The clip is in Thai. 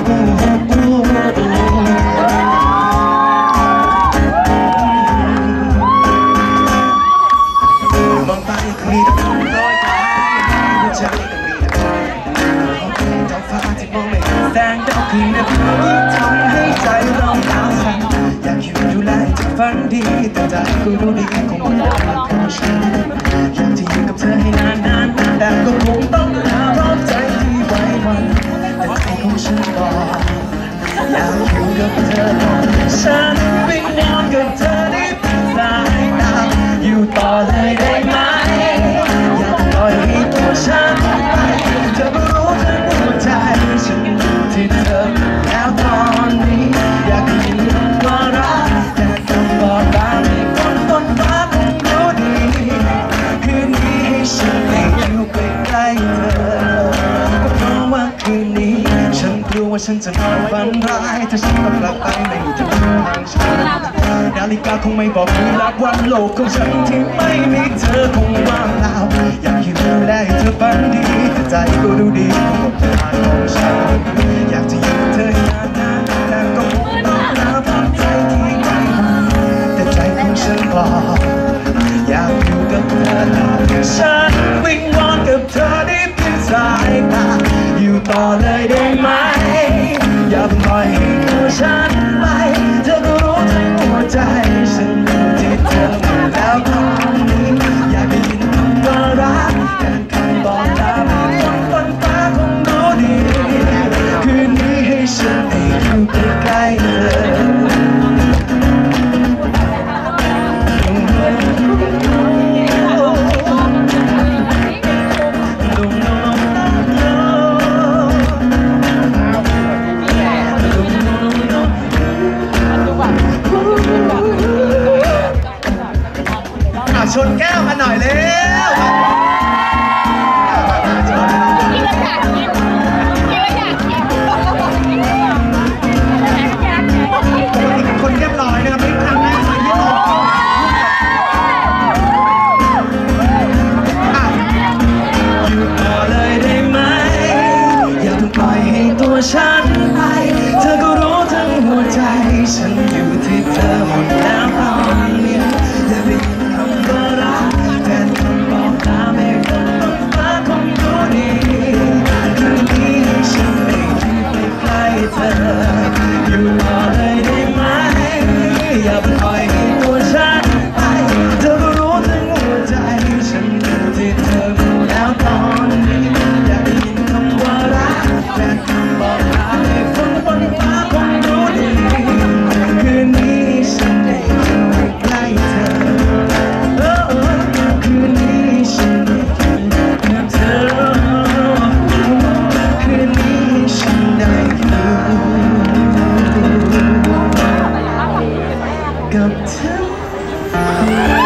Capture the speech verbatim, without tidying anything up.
มองไปก็มีแต่ความร้อยใจหัวใจก็มีแต่ความท้องฟ้าที่มองไม่เห็นแสงดาวคืนนั้นยิ่งทำให้ใจเราหนาวสั่นอยากอยู่ดูแลจะฝันดีแต่ใจก็รู้ดีคงไม่ได้ของฉันอยากจะอยู่กับเธอให้นานนานแต่ก็คงต้องลาเพราะใจที่ไว้วันแต่ใจของฉันบอกอยากอยู่กับเธอฉันวิงวอนกับเธอได้เพียงสายตาอยู่ต่อเลยได้ไหมอยากปล่อยให้ตัวฉันไปเธอรู้ทั้งหัวใจฉันอยู่ที่เธอแล้วตอนนี้อยากได้ยินคำว่ารักแต่ต้องบอกลาให้คนบนฟ้าคงรู้ดีคืนนี้ให้ฉันได้อยู่ใกล้ๆเธอก็เพราะว่าคืนนี้ฉันกลัวว่าฉันจะนอนฝันร้ายถ้าฉันต้องกลับไปไม่ถึงทางฉันนาฬิกาคงไม่บอกเวลาวันโลกของฉันที่ไม่มีเธอคงว่างเปล่าอยากอยู่ดูแลให้เธอฝันดีแต่ใจก็รู้ดีกับเธอของฉันอยากจะอยู่กับเธอให้นานๆแต่ก็คงต้องลาเพราะใจที่ไกลแต่ใจของฉันบอกอยากอยู่กับเธอฉันวิงวอนกับเธอได้เพียงสายตาอยู่ต่อเลยได้ไหมอย่าปล่อยให้ตัวฉันไปเธอก็รู้ทั้งหัวใจฉันอยู่ที่เธอแล้วตอนนี้อยากได้ยินคำว่ารักแค่คำบอกลาไม่คนบนฟ้าคงรู้ดีคืนนี้ให้ฉันได้อยู่ใกล้ๆเธอชนแก้วกันหน่อยเร็วคนเรียบร้อยนะครับไม่ทำแม่ใส่ยี่ห้ออยู่ต่อเลยได้ไหมอย่าเพิ่งปล่อยให้ตัวฉันไปเธอก็รู้ทั้งหัวใจฉันอยู่ที่เธอหมดแล้วตอนนี้อย่าไปอย่าปล่อยให้ตัวฉันไปเธอก็รู้ทั้งหัวใจฉันอยู่ที่เธอหมดแล้วตอนนี้อยากได้ยินคำว่ารักและคำบอกลาให้คนบนฟ้าคงรู้ดีคืนนี้ฉันได้อยู่ใกล้เธอคืนนี้ฉันได้อยู่กับเธอคืนนี้ฉันได้อยู่กับเธอ